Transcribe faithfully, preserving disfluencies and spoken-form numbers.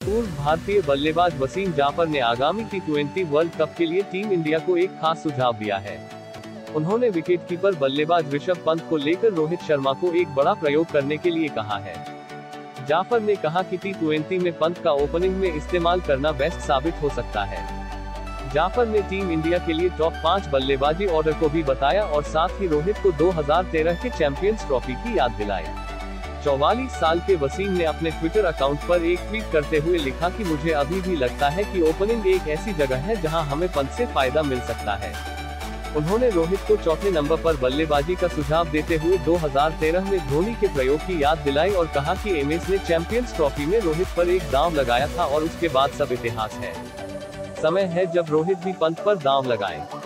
पूर्व भारतीय बल्लेबाज वसीम जाफर ने आगामी टी ट्वेंटी वर्ल्ड कप के लिए टीम इंडिया को एक खास सुझाव दिया है। उन्होंने विकेटकीपर बल्लेबाज ऋषभ पंत को लेकर रोहित शर्मा को एक बड़ा प्रयोग करने के लिए कहा है। जाफर ने कहा कि टी ट्वेंटी में पंत का ओपनिंग में इस्तेमाल करना बेस्ट साबित हो सकता है। जाफर ने टीम इंडिया के लिए टॉप पाँच बल्लेबाजी ऑर्डर को भी बताया और साथ ही रोहित को दो हज़ार तेरह के चैंपियंस ट्रॉफी की याद दिलाई। चौवालीस साल के वसीम ने अपने ट्विटर अकाउंट पर एक ट्वीट करते हुए लिखा कि मुझे अभी भी लगता है कि ओपनिंग एक ऐसी जगह है जहां हमें पंत से फायदा मिल सकता है। उन्होंने रोहित को चौथे नंबर पर बल्लेबाजी का सुझाव देते हुए दो हज़ार तेरह में धोनी के प्रयोग की याद दिलाई और कहा कि एमएस ने चैंपियंस ट्रॉफी में रोहित पर एक दांव लगाया था और उसके बाद सब इतिहास है। समय है जब रोहित भी पंत पर दांव लगाए।